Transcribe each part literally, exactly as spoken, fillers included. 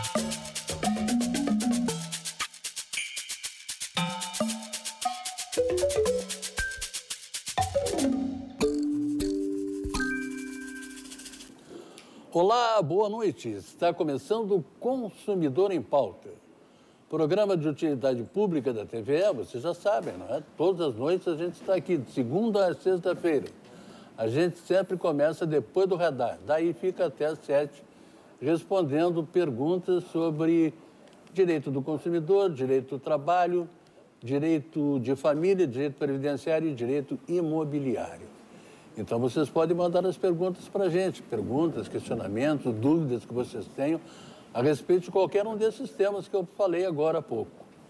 Olá, boa noite. Está começando o Consumidor em Pauta. Programa de utilidade pública da T V E, vocês já sabem, não é? Todas as noites a gente está aqui, de segunda a sexta-feira. A gente sempre começa depois do radar, daí fica até às sete, respondendo perguntas sobre direito do consumidor, direito do trabalho, direito de família, direito previdenciário e direito imobiliário. Então, vocês podem mandar as perguntas para a gente, perguntas, questionamentos, dúvidas que vocês tenham a respeito de qualquer um desses temas que eu falei agora há pouco.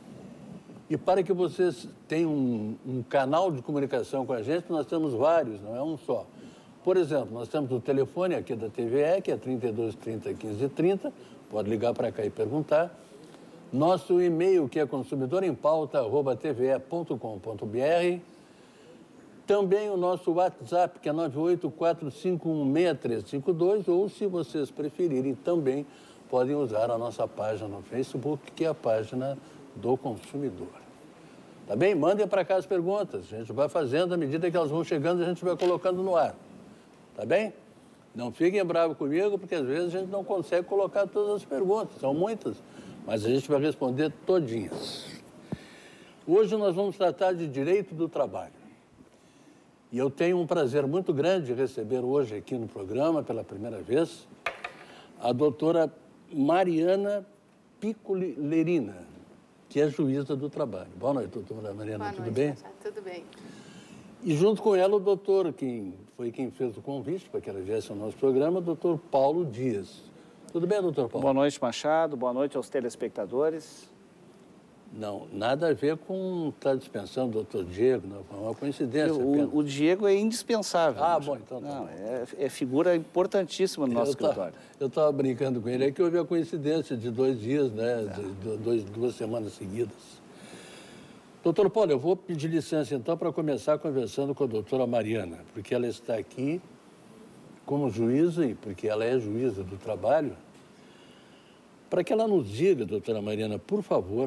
E para que vocês tenham um, um canal de comunicação com a gente, nós temos vários, não é um só. Por exemplo, nós temos o telefone aqui da T V E, que é trinta e dois, trinta, quinze, trinta, pode ligar para cá e perguntar. Nosso e-mail, que é consumidor em pauta arroba t v e ponto com ponto b r. Também o nosso WhatsApp, que é nove oito quatro cinco um seis três cinco dois, ou, se vocês preferirem, também podem usar a nossa página no Facebook, que é a página do consumidor. Tá bem? Mandem para cá as perguntas. A gente vai fazendo, à medida que elas vão chegando, a gente vai colocando no ar. Tá bem? Não fiquem bravos comigo, porque às vezes a gente não consegue colocar todas as perguntas. São muitas, mas a gente vai responder todinhas. Hoje nós vamos tratar de direito do trabalho. E eu tenho um prazer muito grande de receber hoje aqui no programa, pela primeira vez, a doutora Mariana Piccoli Lerina, que é juíza do trabalho. Boa noite, doutora Mariana, Boa tudo noite, bem? Machado, tudo bem. E junto com ela o doutor, quem foi quem fez o convite para que ela viesse ao nosso programa, o doutor Paulo Dias. Tudo bem, doutor Paulo? Boa noite, Machado. Boa noite aos telespectadores. Não, nada a ver com estar dispensando o doutor Diego, não, foi uma coincidência. O, o Diego é indispensável. Ah, Machado. bom, então tá. Não, é, é figura importantíssima no nosso eu escritório. Tá, eu estava brincando com ele, é que houve a coincidência de dois dias, né, é. de dois, duas semanas seguidas. Doutor Paulo, eu vou pedir licença, então, para começar conversando com a doutora Mariana, porque ela está aqui como juíza, e porque ela é juíza do trabalho, para que ela nos diga, doutora Mariana, por favor,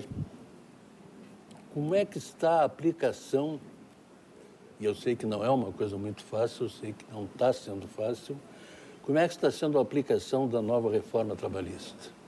como é que está a aplicação, e eu sei que não é uma coisa muito fácil, eu sei que não está sendo fácil, como é que está sendo a aplicação da nova reforma trabalhista?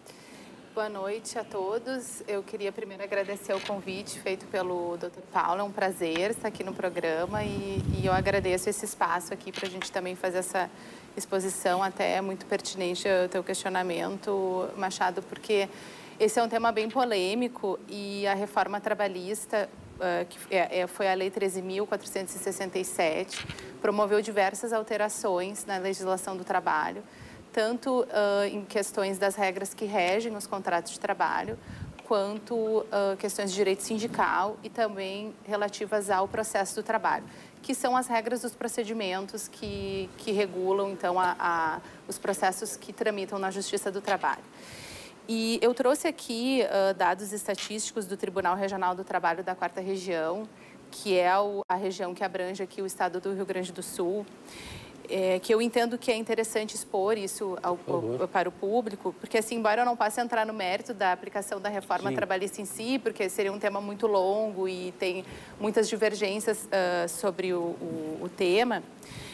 Boa noite a todos. Eu queria primeiro agradecer o convite feito pelo doutor Paulo. É um prazer estar aqui no programa e, e eu agradeço esse espaço aqui para a gente também fazer essa exposição, até muito pertinente ao teu questionamento, Machado, porque esse é um tema bem polêmico e a reforma trabalhista, uh, que é, é, foi a Lei treze mil quatrocentos e sessenta e sete, promoveu diversas alterações na legislação do trabalho, tanto uh, em questões das regras que regem os contratos de trabalho, quanto uh, questões de direito sindical e também relativas ao processo do trabalho, que são as regras dos procedimentos que, que regulam, então, a, a, os processos que tramitam na Justiça do Trabalho. E eu trouxe aqui uh, dados estatísticos do Tribunal Regional do Trabalho da Quarta Região, que é o, a região que abrange aqui o estado do Rio Grande do Sul, é, que eu entendo que é interessante expor isso ao, ao, para o público, porque, assim, embora eu não possa entrar no mérito da aplicação da reforma Sim. trabalhista em si, porque seria um tema muito longo e tem muitas divergências uh, sobre o, o, o tema,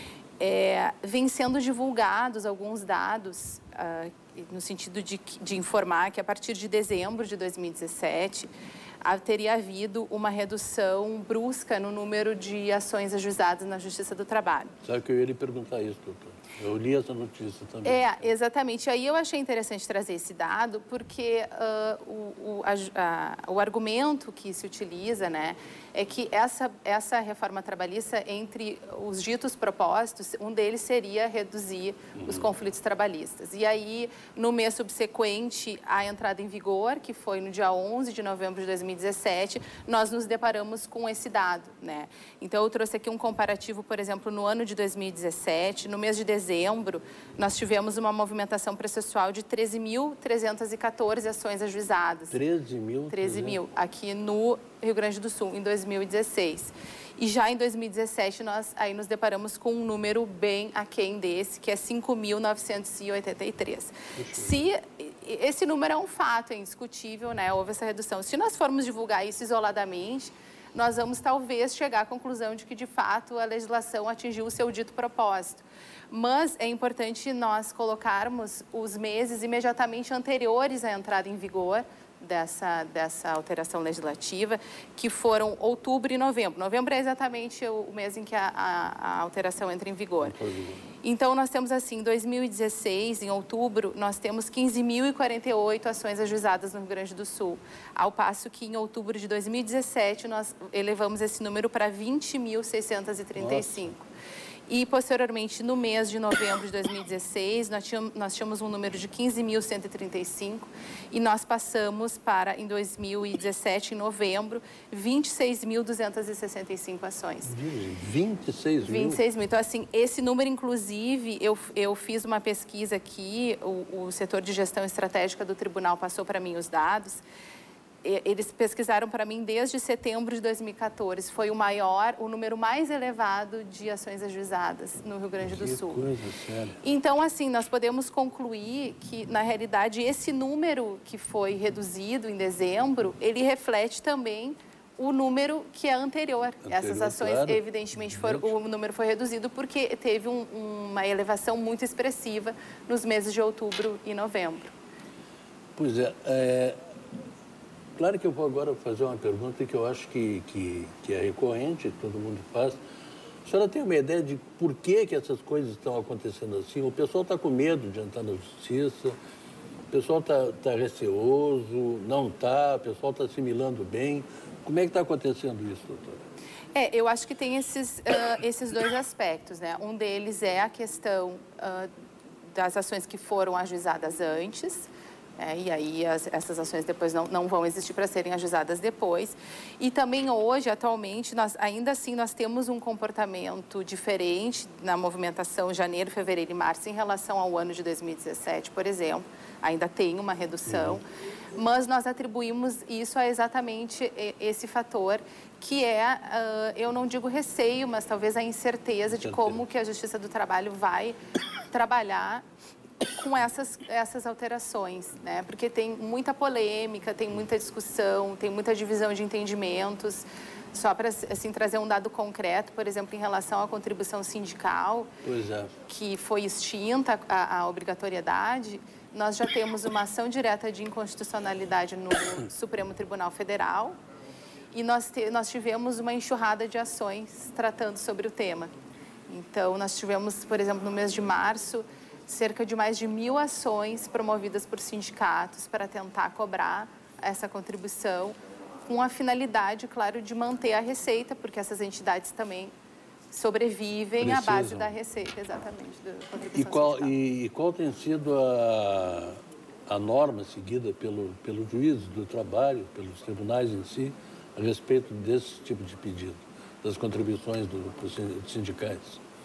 é, vem sendo divulgados alguns dados uh, no sentido de, de informar que, a partir de dezembro de dois mil e dezessete, teria havido uma redução brusca no número de ações ajuizadas na Justiça do Trabalho. Sabe que eu ia lhe perguntar isso, doutor. Eu li essa notícia também. É, exatamente. Aí eu achei interessante trazer esse dado, porque uh, o, o, a, a, o argumento que se utiliza, né, é que essa, essa reforma trabalhista, entre os ditos propósitos, um deles seria reduzir uhum. os conflitos trabalhistas. E aí, no mês subsequente à entrada em vigor, que foi no dia onze de novembro de dois mil e dezessete, nós nos deparamos com esse dado, né? Então, eu trouxe aqui um comparativo, por exemplo, no ano de dois mil e dezessete, no mês de dezembro, nós tivemos uma movimentação processual de treze mil trezentas e quatorze ações ajuizadas. treze mil? treze mil, aqui no Rio Grande do Sul, em dois mil e dezesseis. E já em dois mil e dezessete, nós aí nos deparamos com um número bem aquém desse, que é cinco mil novecentos e oitenta e três. Se esse número é um fato, é indiscutível, né? Houve essa redução. Se nós formos divulgar isso isoladamente, nós vamos talvez chegar à conclusão de que, de fato, a legislação atingiu o seu dito propósito. Mas é importante nós colocarmos os meses imediatamente anteriores à entrada em vigor dessa, dessa alteração legislativa, que foram outubro e novembro. Novembro é exatamente o mês em que a, a, a alteração entra em vigor. Então, nós temos assim, em dois mil e dezesseis, em outubro, nós temos quinze mil e quarenta e oito ações ajuizadas no Rio Grande do Sul, ao passo que em outubro de dois mil e dezessete nós elevamos esse número para vinte mil seiscentos e trinta e cinco. E, posteriormente, no mês de novembro de dois mil e dezesseis, nós tínhamos, nós tínhamos um número de quinze mil cento e trinta e cinco e nós passamos para, em dois mil e dezessete, em novembro, vinte e seis mil duzentas e sessenta e cinco ações. vinte e seis mil? vinte e seis mil. Então, assim, esse número, inclusive, eu, eu fiz uma pesquisa aqui, o, o setor de gestão estratégica do tribunal passou para mim os dados. Eles pesquisaram para mim desde setembro de dois mil e quatorze. Foi o maior, o número mais elevado de ações ajuizadas no Rio Grande do Sul. Que coisa séria. Então, assim, nós podemos concluir que, na realidade, esse número que foi reduzido em dezembro, ele reflete também o número que é anterior. anterior Essas ações, claro. evidentemente, foram, o número foi reduzido porque teve um, uma elevação muito expressiva nos meses de outubro e novembro. Pois é, é... Claro que eu vou agora fazer uma pergunta que eu acho que, que, que é recorrente, todo mundo faz. A senhora tem uma ideia de por que, que essas coisas estão acontecendo assim? O pessoal está com medo de entrar na justiça, o pessoal está tá receoso, não está, o pessoal está assimilando bem. Como é que está acontecendo isso, doutora? É, eu acho que tem esses, uh, esses dois aspectos, né? Um deles é a questão uh, das ações que foram ajuizadas antes. É, e aí as, essas ações depois não, não vão existir para serem ajuizadas depois. E também hoje, atualmente, nós, ainda assim, nós temos um comportamento diferente na movimentação janeiro, fevereiro e março em relação ao ano de dois mil e dezessete, por exemplo. Ainda tem uma redução, uhum. mas nós atribuímos isso a exatamente esse fator que é, uh, eu não digo receio, mas talvez a incerteza de como que a Justiça do Trabalho vai trabalhar com essas, essas alterações, né? Porque tem muita polêmica, tem muita discussão, tem muita divisão de entendimentos. Só para assim, trazer um dado concreto, por exemplo, em relação à contribuição sindical, pois é. que foi extinta a, a obrigatoriedade, nós já temos uma ação direta de inconstitucionalidade no Supremo Tribunal Federal e nós, te, nós tivemos uma enxurrada de ações tratando sobre o tema. Então, nós tivemos, por exemplo, no mês de março, cerca de mais de mil ações promovidas por sindicatos para tentar cobrar essa contribuição, com a finalidade, claro, de manter a receita, porque essas entidades também sobrevivem Precisam. à base da receita, exatamente, da contribuição e qual, sindical. E qual tem sido a, a norma seguida pelo, pelo juiz do trabalho, pelos tribunais em si, a respeito desse tipo de pedido, das contribuições do, dos sindicais?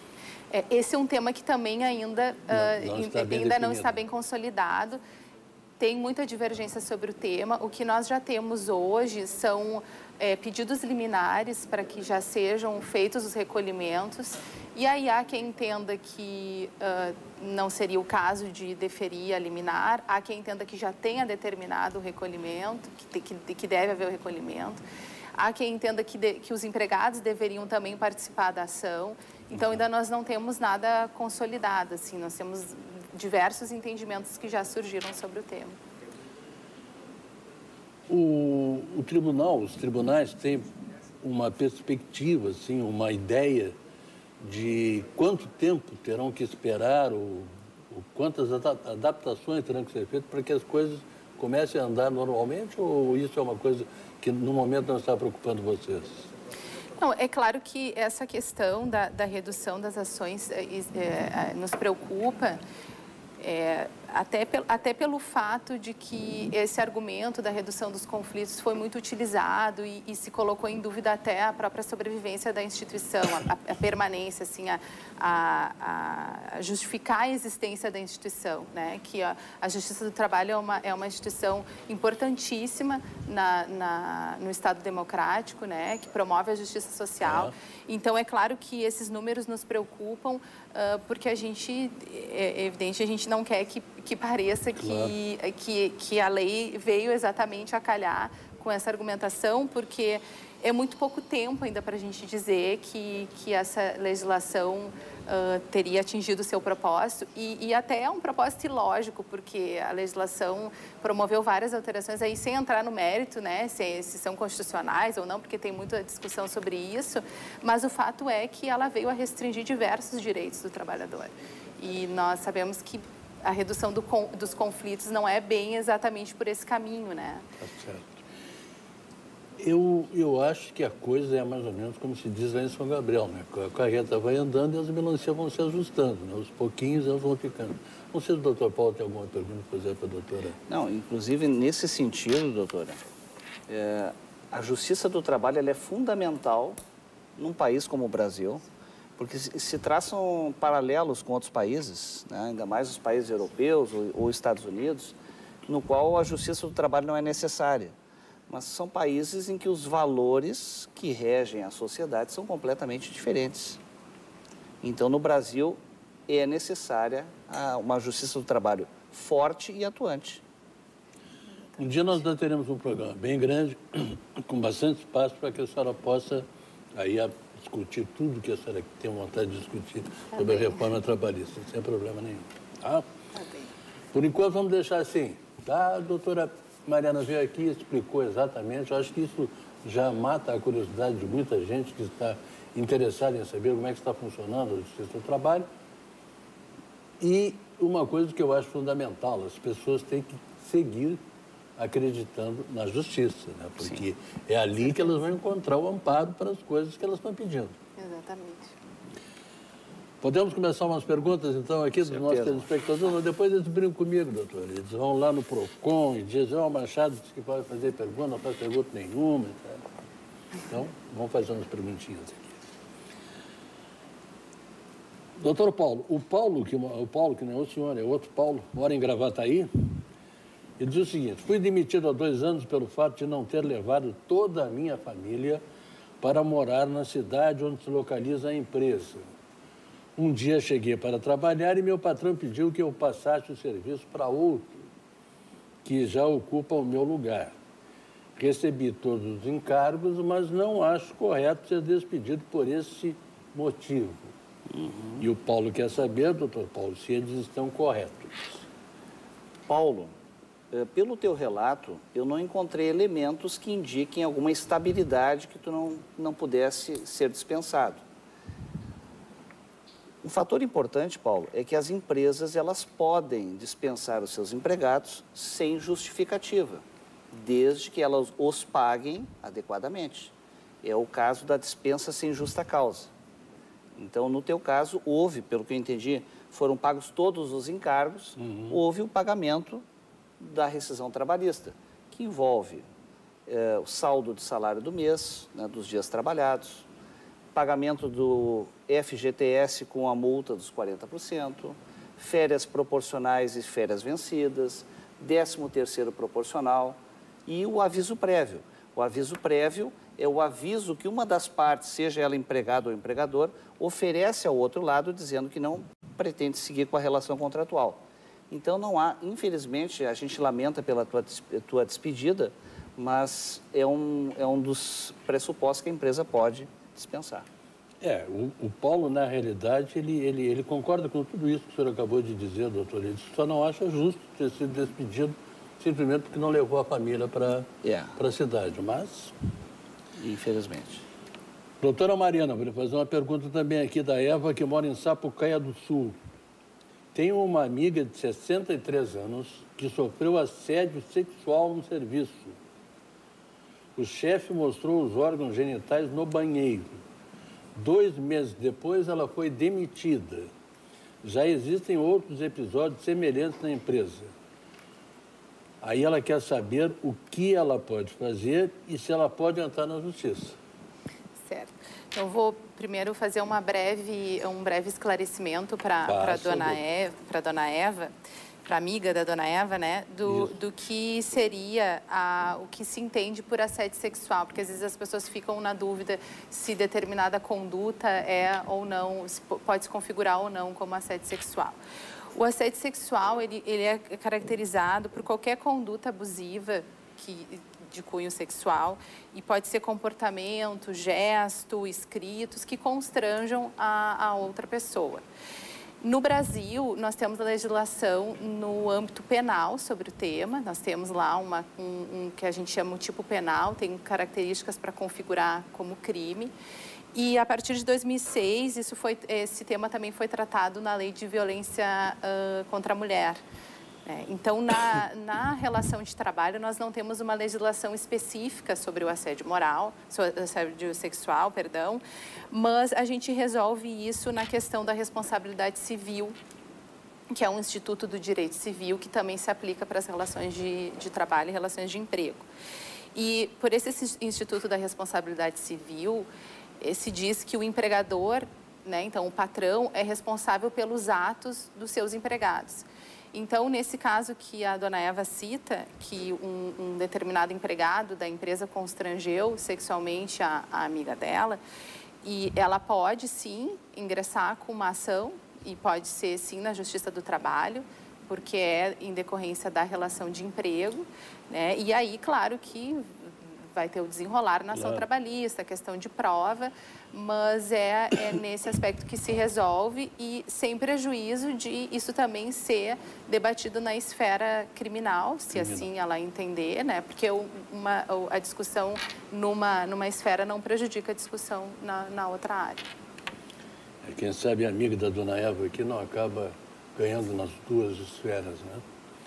É, esse é um tema que também ainda não, não, uh, está, bem ainda não está bem consolidado. Tem muita divergência sobre o tema. O que nós já temos hoje são é, pedidos liminares para que já sejam feitos os recolhimentos. E aí há quem entenda que uh, não seria o caso de deferir a liminar, há quem entenda que já tenha determinado o recolhimento, que, que, que deve haver o recolhimento. Há quem entenda que, de, que os empregados deveriam também participar da ação. Então, ainda nós não temos nada consolidado, assim, nós temos diversos entendimentos que já surgiram sobre o tema. O, o tribunal, os tribunais têm uma perspectiva, assim, uma ideia de quanto tempo terão que esperar, ou, ou quantas adaptações terão que ser feitas para que as coisas comecem a andar normalmente, ou isso é uma coisa que no momento não está preocupando vocês? Não, é claro que essa questão da, da redução das ações é, é, nos preocupa, é, até, pel, até pelo fato de que esse argumento da redução dos conflitos foi muito utilizado e, e se colocou em dúvida até a própria sobrevivência da instituição, a, a permanência, assim, a, a, a justificar a existência da instituição, né? Que a, a Justiça do Trabalho é uma, é uma instituição importantíssima na, na, no Estado democrático, né? Que promove a justiça social. É. Então, é claro que esses números nos preocupam, uh, porque a gente, é evidente, a gente não quer que que pareça que, Claro. que, que a lei veio exatamente a calhar com essa argumentação, porque é muito pouco tempo ainda para a gente dizer que, que essa legislação uh, teria atingido o seu propósito, e, e até é um propósito ilógico, porque a legislação promoveu várias alterações, aí sem entrar no mérito, né, se, se são constitucionais ou não, porque tem muita discussão sobre isso, mas o fato é que ela veio a restringir diversos direitos do trabalhador. E nós sabemos que a redução do, dos conflitos não é bem exatamente por esse caminho, né? Tá certo. Eu, eu acho que a coisa é mais ou menos como se diz lá em São Gabriel, né? A carreta vai andando e as melancias vão se ajustando, né? Aos pouquinhos elas vão ficando. Não sei se o doutor Paulo tem alguma pergunta para fazer para a doutora. Não, inclusive nesse sentido, doutora, é, a justiça do trabalho ela é fundamental num país como o Brasil, porque se, se traçam paralelos com outros países, né? Ainda mais os países europeus ou, ou Estados Unidos, no qual a justiça do trabalho não é necessária. Mas são países em que os valores que regem a sociedade são completamente diferentes. Então, no Brasil, é necessária uma justiça do trabalho forte e atuante. Um dia nós teremos um programa bem grande, com bastante espaço para que a senhora possa aí discutir tudo que a senhora tem vontade de discutir tá sobre bem. a reforma trabalhista, sem problema nenhum. Tá? Tá bem. Por enquanto, vamos deixar assim, tá, doutora? Mariana veio aqui e explicou exatamente. Eu acho que isso já mata a curiosidade de muita gente que está interessada em saber como é que está funcionando a justiça do trabalho. E uma coisa que eu acho fundamental, as pessoas têm que seguir acreditando na justiça, né? Porque Sim. é ali que elas vão encontrar o amparo para as coisas que elas estão pedindo. Exatamente. Podemos começar umas perguntas, então, aqui dos nossos telespectadores? Depois eles brincam comigo, doutor. Eles vão lá no PROCON e dizem, ó, oh, Machado disse que pode fazer pergunta, não faz pergunta nenhuma. Então, vamos fazer umas perguntinhas aqui. Doutor Paulo, o Paulo, que, o Paulo, que não é o senhor, é outro Paulo, mora em Gravataí, ele diz o seguinte, fui demitido há dois anos pelo fato de não ter levado toda a minha família para morar na cidade onde se localiza a empresa. Um dia cheguei para trabalhar e meu patrão pediu que eu passasse o serviço para outro, que já ocupa o meu lugar. Recebi todos os encargos, mas não acho correto ser despedido por esse motivo. Uhum. E o Paulo quer saber, doutor Paulo, se eles estão corretos. Paulo, pelo teu relato, eu não encontrei elementos que indiquem alguma estabilidade que tu não, não pudesse ser dispensado. Um fator importante, Paulo, é que as empresas elas podem dispensar os seus empregados sem justificativa, desde que elas os paguem adequadamente. É o caso da dispensa sem justa causa. Então, no teu caso, houve, pelo que eu entendi, foram pagos todos os encargos, uhum. houve o pagamento da rescisão trabalhista, que envolve é, o saldo de salário do mês, né, dos dias trabalhados, pagamento do F G T S com a multa dos quarenta por cento, férias proporcionais e férias vencidas, décimo terceiro proporcional e o aviso prévio. O aviso prévio é o aviso que uma das partes, seja ela empregado ou empregador, oferece ao outro lado dizendo que não pretende seguir com a relação contratual. Então não há, infelizmente, a gente lamenta pela tua, tua despedida, mas é um, é um dos pressupostos que a empresa pode dispensar. É, o, o Paulo, na realidade, ele, ele, ele concorda com tudo isso que o senhor acabou de dizer, doutor. Ele só não acha justo ter sido despedido simplesmente porque não levou a família para yeah. a cidade, mas... Infelizmente. Doutora Mariana, vou lhe fazer uma pergunta também aqui da Eva, que mora em Sapucaia do Sul. Tenho uma amiga de sessenta e três anos que sofreu assédio sexual no serviço. O chefe mostrou os órgãos genitais no banheiro. Dois meses depois, ela foi demitida. Já existem outros episódios semelhantes na empresa. Aí ela quer saber o que ela pode fazer e se ela pode entrar na justiça. Certo. Eu vou primeiro fazer uma breve, um breve esclarecimento para a dona Eva, para dona Eva, para a amiga da dona Eva, né, do, do que seria a, o que se entende por assédio sexual, porque às vezes as pessoas ficam na dúvida se determinada conduta é ou não, pode se configurar ou não como assédio sexual. O assédio sexual, ele, ele é caracterizado por qualquer conduta abusiva que, de cunho sexual e pode ser comportamento, gesto, escritos que constranjam a, a outra pessoa. No Brasil, nós temos a legislação no âmbito penal sobre o tema. Nós temos lá uma, um, um que a gente chama o tipo penal, tem características para configurar como crime. E a partir de dois mil e seis, isso foi, esse tema também foi tratado na Lei de Violência uh, contra a Mulher. É, então, na, na relação de trabalho, nós não temos uma legislação específica sobre o assédio moral, sobre o assédio sexual, perdão, mas a gente resolve isso na questão da responsabilidade civil, que é um instituto do direito civil que também se aplica para as relações de, de trabalho e relações de emprego. E por esse instituto da responsabilidade civil, se diz que o empregador, né, então o patrão, é responsável pelos atos dos seus empregados. Então, nesse caso que a dona Eva cita, que um, um determinado empregado da empresa constrangeu sexualmente a, a amiga dela, e ela pode, sim, ingressar com uma ação, e pode ser, sim, na Justiça do Trabalho, porque é em decorrência da relação de emprego, né? E aí, claro que vai ter o desenrolar na ação Claro. trabalhista, a questão de prova, mas é, é nesse aspecto que se resolve e sem prejuízo de isso também ser debatido na esfera criminal, se Criminal. assim ela entender, né? Porque uma, a discussão numa, numa esfera não prejudica a discussão na, na outra área. Quem sabe a amiga da dona Eva aqui não acaba ganhando nas duas esferas, né?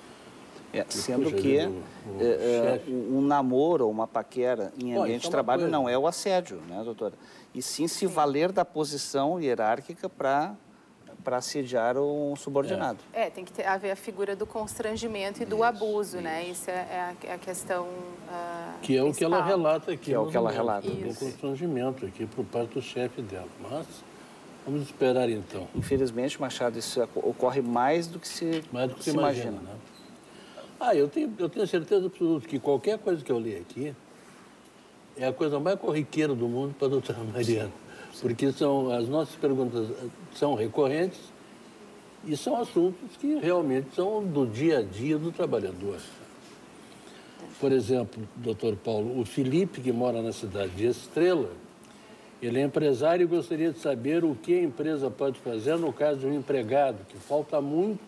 É, sendo puxa, que o- o é, chefe- um namoro ou uma paquera em Bom, ambiente isso é de uma trabalho coisa. não é o assédio, né, doutora? E sim se valer da posição hierárquica para para assediar um subordinado. É, tem que ter, haver a figura do constrangimento e do abuso, né? Isso é, é a, é a questão ah, Que é o que ela principal. relata aqui. Que é o no que ela documento, relata. Do Isso. constrangimento aqui por parte do chefe dela. Mas vamos esperar então. Infelizmente, Machado, isso ocorre mais do que se, Mais do que se você imagina, imagina. né? Ah, eu tenho, eu tenho certeza absoluta que qualquer coisa que eu li aqui é a coisa mais corriqueira do mundo para a doutora Mariana. Porque são, as nossas perguntas são recorrentes e são assuntos que realmente são do dia a dia do trabalhador. Por exemplo, doutor Paulo, o Felipe, que mora na cidade de Estrela, ele é empresário e gostaria de saber o que a empresa pode fazer no caso de um empregado que falta muito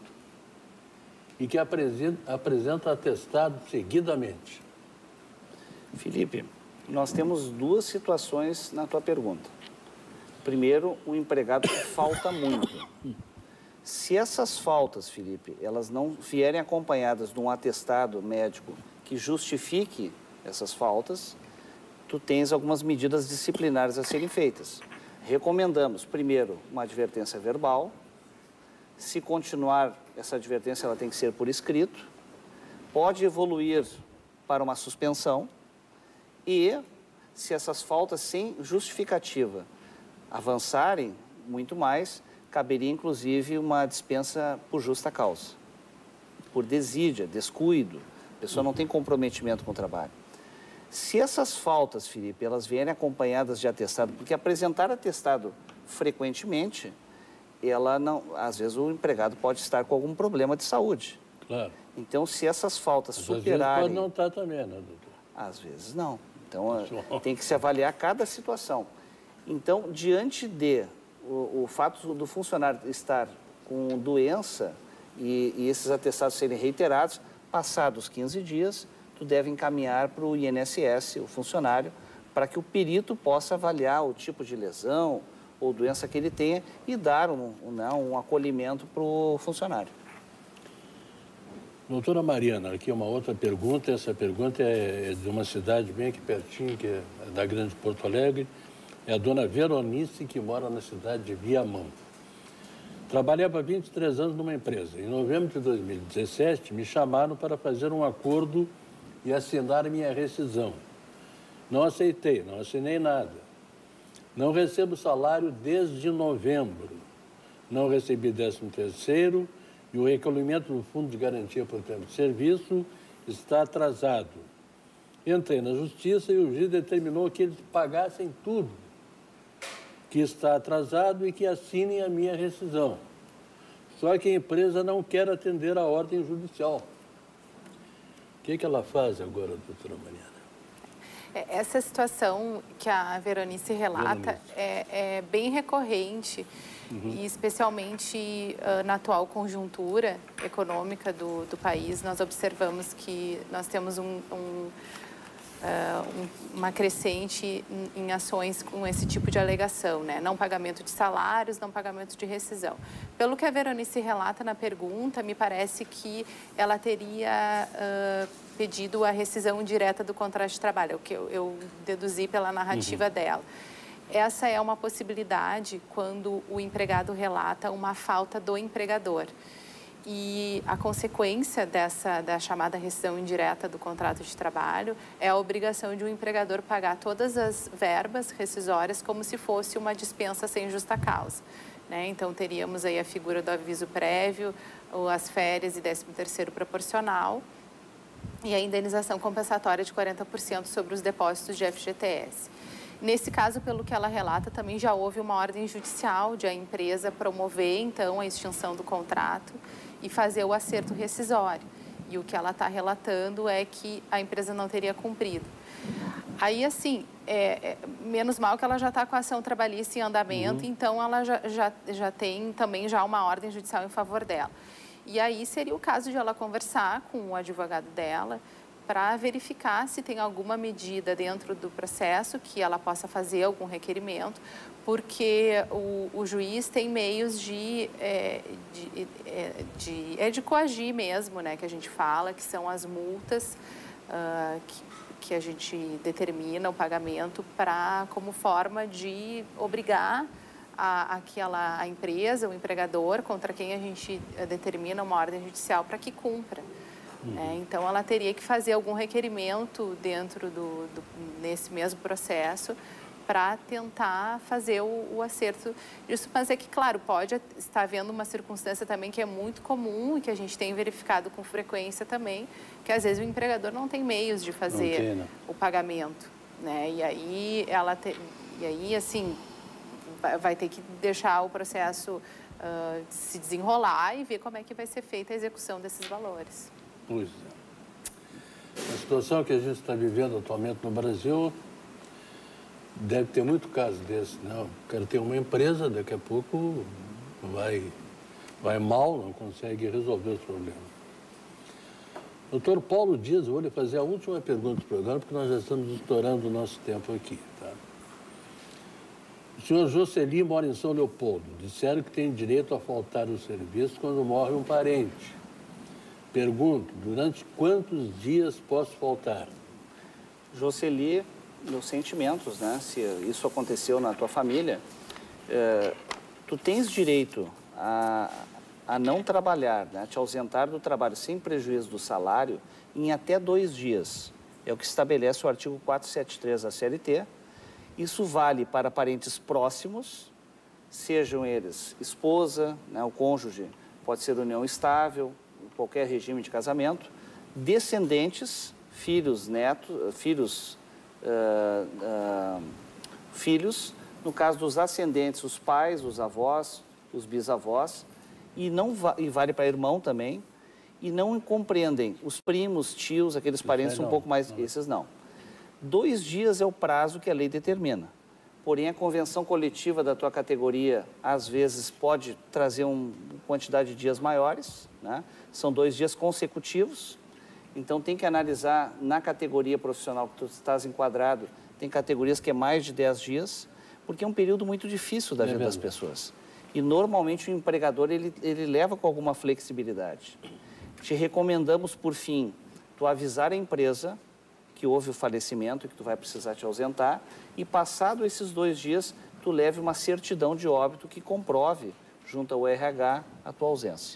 e que apresenta, apresenta atestado seguidamente. Felipe, nós temos duas situações na tua pergunta. Primeiro, o empregado que falta muito. Se essas faltas, Felipe, elas não vierem acompanhadas de um atestado médico que justifique essas faltas, tu tens algumas medidas disciplinares a serem feitas. Recomendamos, primeiro, uma advertência verbal. Se continuar, essa advertência ela tem que ser por escrito. Pode evoluir para uma suspensão. E, se essas faltas sem justificativa avançarem muito mais, caberia, inclusive, uma dispensa por justa causa. Por desídia, descuido. A pessoa não tem comprometimento com o trabalho. Se essas faltas, Felipe, elas vierem acompanhadas de atestado, porque apresentar atestado frequentemente, ela não, às vezes o empregado pode estar com algum problema de saúde. Claro. Então, se essas faltas Mas às vezes superarem... pode não estar também, né, doutor? Às vezes não. Então, eh, tem que se avaliar cada situação. Então, diante de o, o fato do funcionário estar com doença e, e esses atestados serem reiterados, passados quinze dias, tu deve encaminhar para o I N S S, o funcionário, para que o perito possa avaliar o tipo de lesão ou doença que ele tenha e dar um, um, um acolhimento para o funcionário. Doutora Mariana, aqui uma outra pergunta. Essa pergunta é de uma cidade bem aqui pertinho, que é da Grande Porto Alegre. É a dona Veronice, que mora na cidade de Viamão. Trabalhava há vinte e três anos numa empresa. Em novembro de dois mil e dezessete, me chamaram para fazer um acordo e assinar minha rescisão. Não aceitei, não assinei nada. Não recebo salário desde novembro. Não recebi décimo terceiro e o recolhimento do Fundo de Garantia por Tempo de Serviço está atrasado. Entrei na Justiça e o juiz determinou que eles pagassem tudo que está atrasado e que assinem a minha rescisão. Só que a empresa não quer atender a ordem judicial. O que, que ela faz agora, doutora Mariana? Essa situação que a Veronice relata Veronice. É, é bem recorrente, uhum. e especialmente uh, na atual conjuntura econômica do, do país, nós observamos que nós temos um, um, uh, um, uma crescente em, em ações com esse tipo de alegação, né? Não pagamento de salários, não pagamento de rescisão. Pelo que a Veronice relata na pergunta, me parece que ela teria uh, pedido a rescisão direta do contrato de trabalho, o que eu, eu deduzi pela narrativa uhum. dela. Essa é uma possibilidade quando o empregado relata uma falta do empregador. E a consequência dessa da chamada rescisão indireta do contrato de trabalho é a obrigação de um empregador pagar todas as verbas rescisórias como se fosse uma dispensa sem justa causa, né? Então, teríamos aí a figura do aviso prévio, as férias e décimo terceiro proporcional, e a indenização compensatória de quarenta por cento sobre os depósitos de F G T S. Nesse caso, pelo que ela relata, também já houve uma ordem judicial de a empresa promover, então, a extinção do contrato e fazer o acerto rescisório. E o que ela está relatando é que a empresa não teria cumprido. Aí, assim, é, é, menos mal que ela já está com a ação trabalhista em andamento, uhum. então ela já, já, já tem também já uma ordem judicial em favor dela. E aí seria o caso de ela conversar com o advogado dela para verificar se tem alguma medida dentro do processo que ela possa fazer algum requerimento, porque o, o juiz tem meios de, é, de, é, de, é de coagir mesmo, né, que a gente fala, que são as multas uh, que, que a gente determina o pagamento para, como forma de obrigar A, aquela, a empresa, o empregador, contra quem a gente determina uma ordem judicial para que cumpra. Uhum. É, então, ela teria que fazer algum requerimento dentro do, do nesse mesmo processo para tentar fazer o, o acerto disso. Mas é que, claro, pode estar havendo uma circunstância também que é muito comum e que a gente tem verificado com frequência também, que às vezes o empregador não tem meios de fazer tem, né? o pagamento, né? E aí, ela te, e aí, assim... vai ter que deixar o processo uh, se desenrolar e ver como é que vai ser feita a execução desses valores. Pois é. A situação que a gente está vivendo atualmente no Brasil deve ter muito caso desse, né? O cara tem uma empresa, daqui a pouco vai, vai mal, não consegue resolver os problemas. Doutor Paulo Dias, eu vou lhe fazer a última pergunta do programa, porque nós já estamos estourando o nosso tempo aqui, tá? O senhor Jocely mora em São Leopoldo. Disseram que tem direito a faltar o serviço quando morre um parente. Pergunto, durante quantos dias posso faltar? Jocely, meus sentimentos, né? Se isso aconteceu na tua família, é, tu tens direito a, a não trabalhar, né? Te ausentar do trabalho sem prejuízo do salário em até dois dias. É o que estabelece o artigo quatrocentos e setenta e três da C L T. Isso vale para parentes próximos, sejam eles esposa, né, o cônjuge, pode ser união estável, qualquer regime de casamento, descendentes, filhos, netos, filhos, uh, uh, filhos, no caso dos ascendentes, os pais, os avós, os bisavós, e, não va e vale para irmão também, e não compreendem os primos, tios, aqueles parentes um pouco mais, não. Esses não. Dois dias é o prazo que a lei determina. Porém, a convenção coletiva da tua categoria, às vezes, pode trazer uma quantidade de dias maiores, né? São dois dias consecutivos. Então, tem que analisar na categoria profissional que tu estás enquadrado, tem categorias que é mais de dez dias, porque é um período muito difícil da é vida mesmo. das pessoas. E, normalmente, o empregador, ele, ele leva com alguma flexibilidade. Te recomendamos, por fim, tu avisar a empresa que houve o falecimento e que tu vai precisar te ausentar, e passado esses dois dias, tu leve uma certidão de óbito que comprove, junto ao R H, a tua ausência.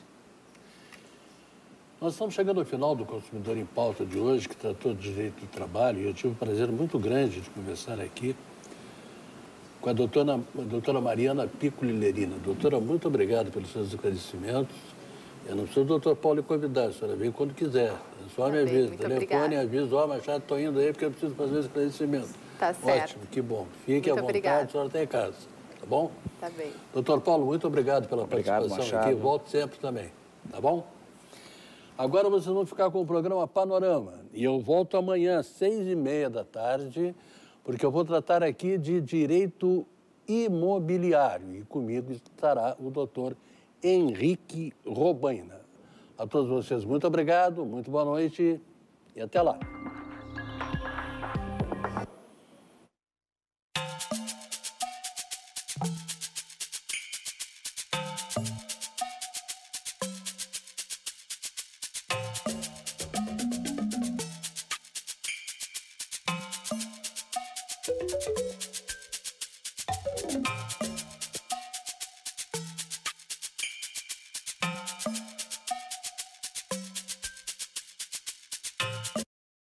Nós estamos chegando ao final do Consumidor em Pauta de hoje, que tratou de direito do trabalho, e eu tive um prazer muito grande de conversar aqui com a doutora, a doutora Mariana Piccoli Lerina. Doutora, muito obrigado pelos seus esclarecimentos. Eu não preciso do doutor Paulo convidar, a senhora vem quando quiser. É só me avisa, telefone, avisa, ó, Machado, estou indo aí porque eu preciso fazer o esclarecimento. Tá certo. Ótimo, que bom. Fique à vontade, a senhora está em casa, tá bom? Tá bem. Doutor Paulo, muito obrigado pela Obrigado, participação Machado. aqui. Volto sempre também, tá bom? Agora vocês vão ficar com o programa Panorama. E eu volto amanhã, às seis e meia da tarde, porque eu vou tratar aqui de direito imobiliário. E comigo estará o doutor Henrique Robaina. A todos vocês, muito obrigado, muito boa noite e até lá. Thank you.